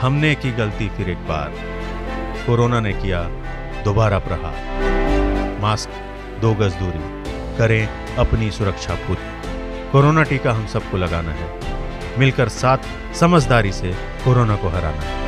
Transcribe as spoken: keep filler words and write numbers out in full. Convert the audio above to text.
हमने की गलती फिर एक बार, कोरोना ने किया दोबारा प्रहार। मास्क, दो गज दूरी, करें अपनी सुरक्षा पूरी। कोरोना टीका हम सबको लगाना है, मिलकर साथ समझदारी से कोरोना को हराना है।